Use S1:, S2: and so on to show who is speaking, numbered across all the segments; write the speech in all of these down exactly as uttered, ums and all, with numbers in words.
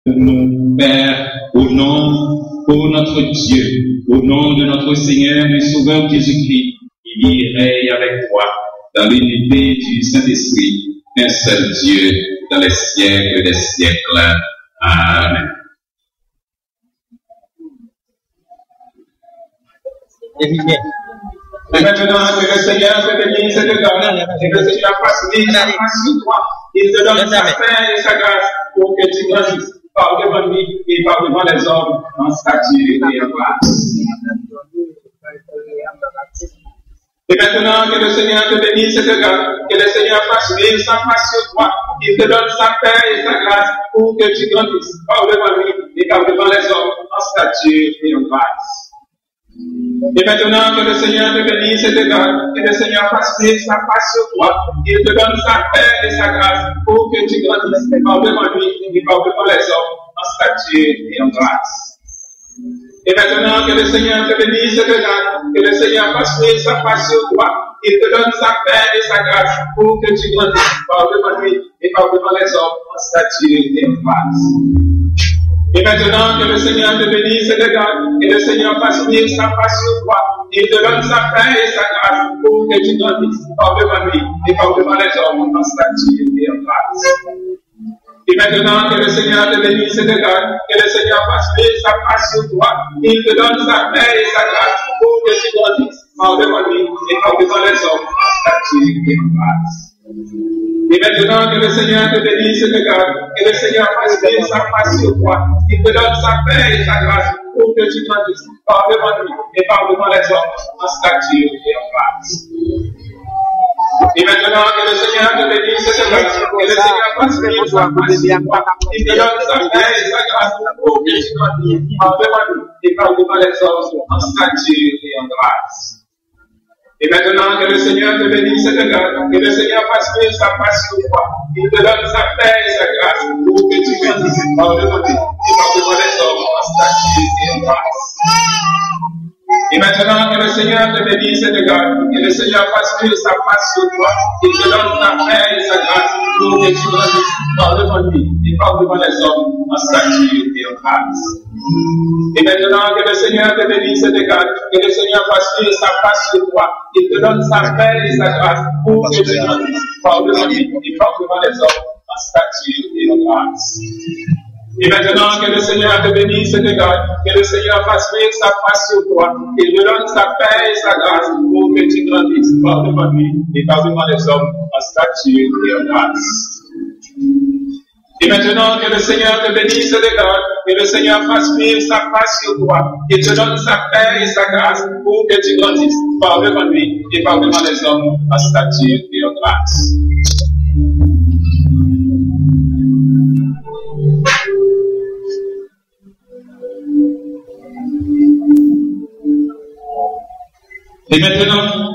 S1: nous, Père, au nom, pour notre Dieu, au nom de notre Seigneur et Sauveur Jésus-Christ, qui règne avec toi, dans l'unité du Saint-Esprit, un seul Dieu, dans les siècles des siècles. Amen. Et maintenant, que le Seigneur te bénisse et te donne, et que le Seigneur fasse venir sa grâce sur toi, il te donne sa paix et sa grâce pour que tu grandisses par devant lui et par devant les hommes en statut et en grâce. Et maintenant, que le Seigneur te bénisse et te garde, que le Seigneur fasse venir sa grâce sur toi, il te donne sa paix et sa grâce pour que tu grandisses par devant lui et par devant les hommes en statut et en grâce. Et maintenant que le Seigneur te bénisse et te garde, que le Seigneur fasse venir sa face sur toi, il te donne sa paix et sa grâce pour que tu grandisses par devant lui et par devant les hommes en stature et en grâce. Et maintenant que le Seigneur te bénisse et te garde, que le Seigneur fasse venir sa face sur toi, il te donne sa paix et sa grâce pour que tu grandisses par devant lui et par devant les hommes en stature et en grâce. Et maintenant que le Seigneur te bénisse et te garde, et le Seigneur fasse venir sa face sur toi, il te donne sa paix et sa grâce pour que tu grandisses par devant lui et par devant les hommes en statut et en grâce. Et maintenant que le Seigneur te bénisse et te garde, que le Seigneur fasse venir sa face sur toi, il te donne sa paix et sa grâce pour que tu grandisses par devant lui et par devant les hommes en statut et en grâce. Et maintenant que le Seigneur te bénisse et te garde, que le Seigneur fasse venir sa face sur toi, il te donne sa paix et sa grâce pour que tu grandisses par devant lui et par devant les hommes en stature et en grâce. Et maintenant que le Seigneur te bénisse et te garde, que le Seigneur fasse venir sa face sur toi, il te donne sa paix et sa grâce pour que tu grandisses par devant lui et par devant les hommes en stature et en grâce. Et maintenant que le Seigneur te bénisse et te garde, que le Seigneur fasse venir sa face sur toi, il te donne sa paix et sa grâce pour que tu grandisses par devant lui et par devant les hommes en statut et en grâce. Et maintenant que le Seigneur te bénisse et te garde, que le Seigneur fasse venir sa face sur toi, il te donne sa paix et sa grâce pour que tu grandisses par devant lui et par devant les hommes en statut et en grâce. Et maintenant que le Seigneur te bénisse et te garde, que le Seigneur fasse venir sa face sur toi, il te donne sa paix et sa grâce pour que tu grandisses par devant lui et par devant les hommes en statut et en grâce. Et maintenant que le Seigneur te bénisse et te garde, que le Seigneur fasse venir sa face sur toi, il te donne sa paix et sa grâce pour que tu grandisses par devant lui et par devant les hommes en statut et en grâce. Et maintenant que le Seigneur te bénisse et te garde, que le Seigneur fasse venir sa face sur toi, et te donne sa paix et sa grâce pour que tu grandisses par devant lui et par devant les hommes en statut et en grâce. Et maintenant,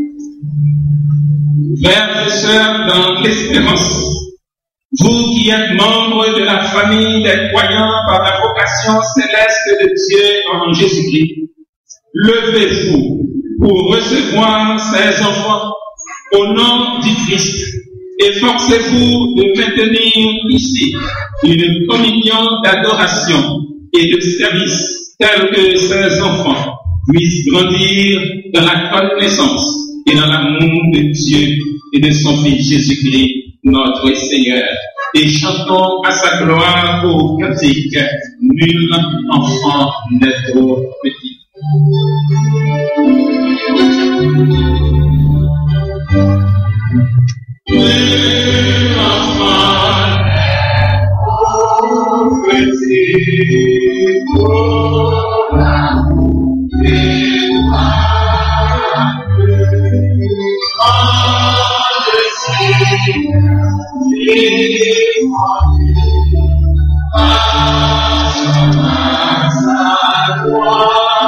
S1: frères et sœurs dans l'espérance, vous qui êtes membres de la famille des croyants par la vocation céleste de Dieu en Jésus-Christ, levez-vous pour recevoir ces enfants au nom du Christ, efforcez-vous de maintenir ici une communion d'adoration et de service telle que ces enfants puissent grandir dans la connaissance et dans l'amour de Dieu et de son Fils Jésus-Christ, notre Seigneur. Et chantons à sa gloire au cantique, nul enfant n'est trop petit. Nul enfant n'est trop petit pour l'amour de toi. Oh, je sais, à sa gloire.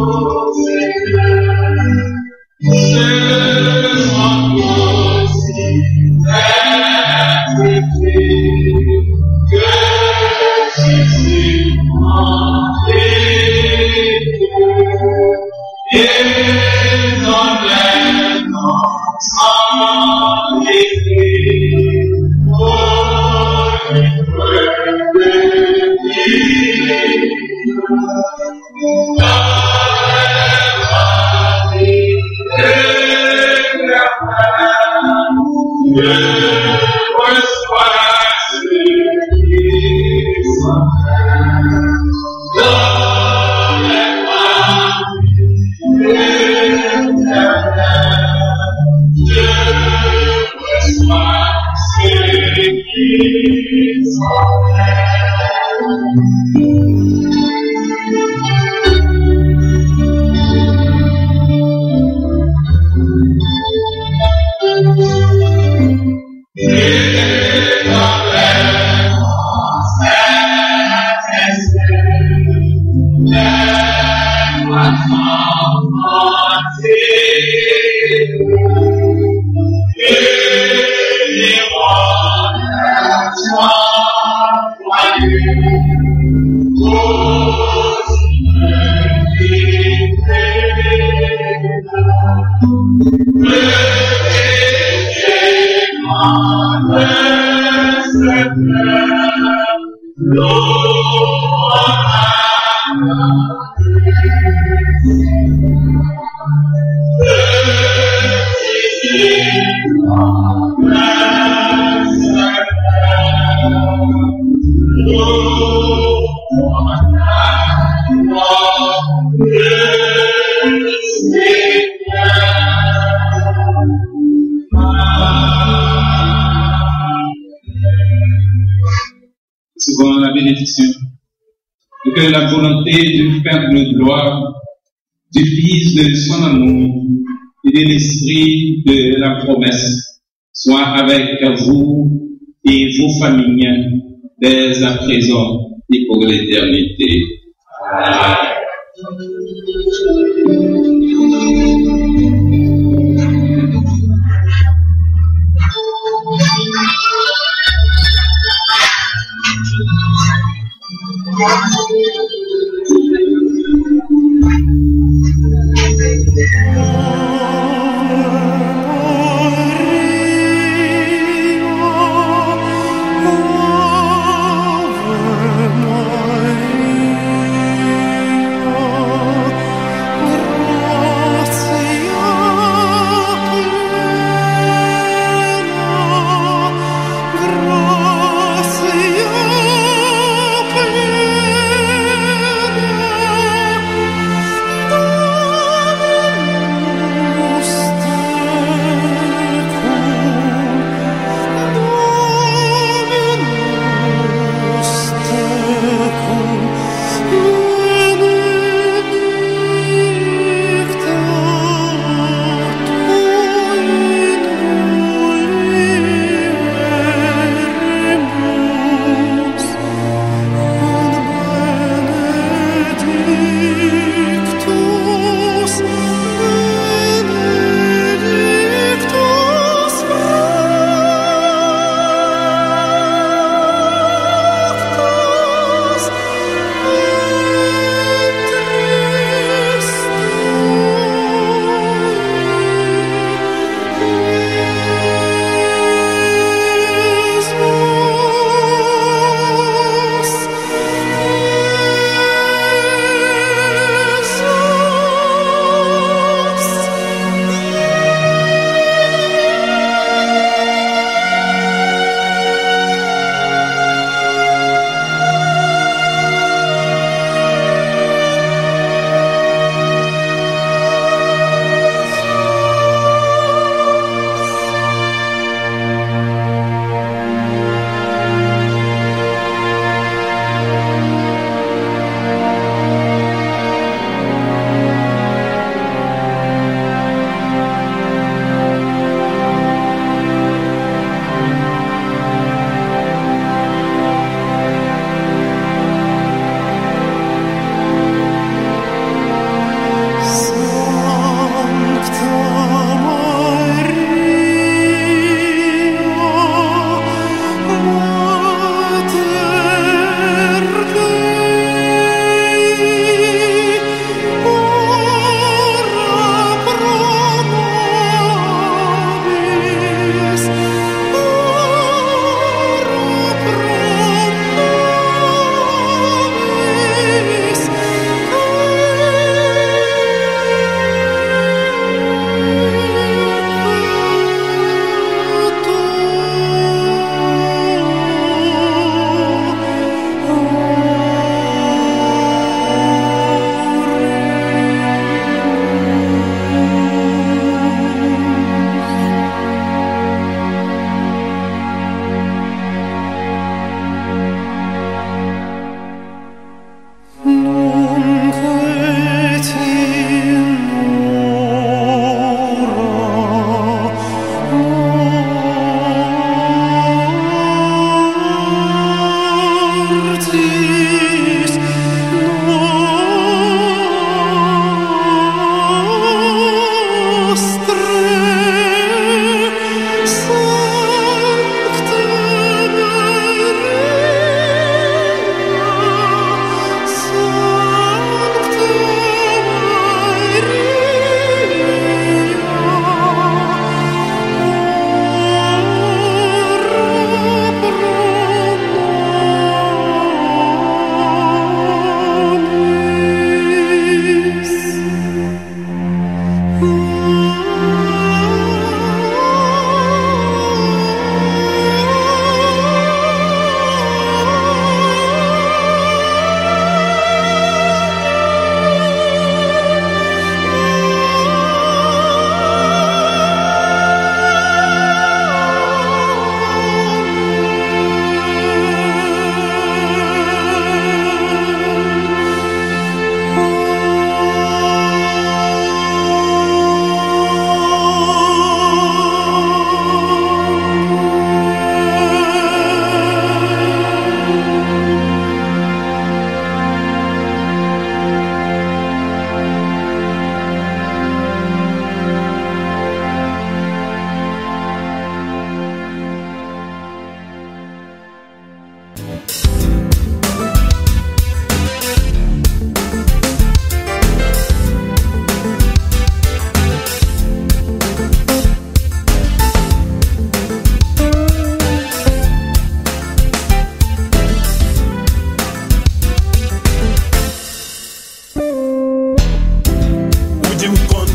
S1: Souvent la bénédiction, et que la volonté du Père de gloire, du Fils de son amour et de l'Esprit de la promesse soit avec vous et vos familles dès à présent et pour l'éternité. Amen.
S2: Oh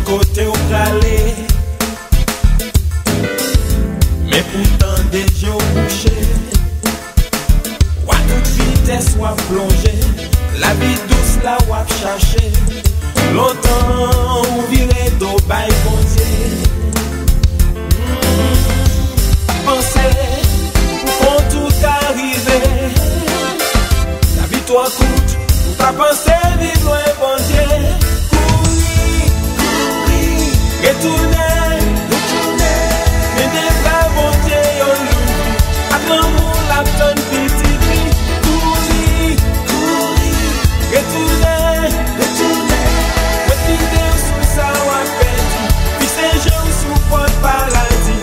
S2: côté au calé. Mais pourtant déjà au boucher. Ou à toute vitesse ou à plonger. La vie douce là ou à chercher. Longtemps ou viré d'eau bail bon Dieu. Pensez pour tout arriver. La victoire coûte. Pour pas penser vivre loin bon Dieu. Courir, courir, retourner, retourner. Mais des vrais bon Dieu yon l'oubli. A l'amour la donne petite vie. Courir, courir, retourner, retourner. Ouais fidèle sous sa ou à pédi. Puis c'est jeu sous porte paradis.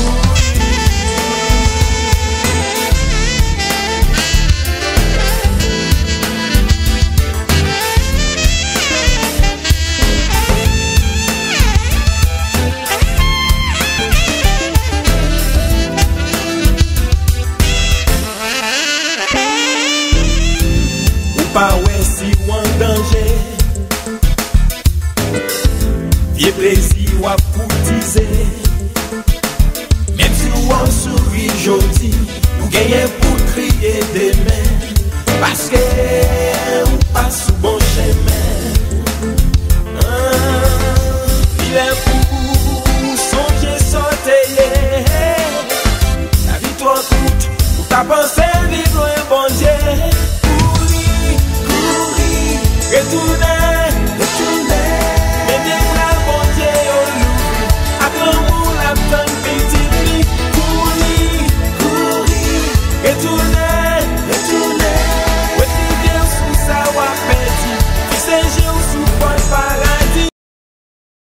S2: Pas ouais si ou en danger. Vieux plaisir ou à courtiser. Même si ou en sourit jodi, ou gagne pour crier des mains. Parce que